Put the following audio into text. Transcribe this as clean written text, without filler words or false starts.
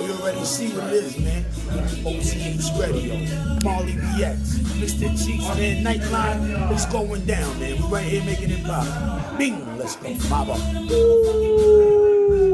You already see what it is, man. OCH Radio, Marley BX, Mr. Cheeks, man. Nightline, it's going down, man. We right here making it pop. Bing, let's go, mama.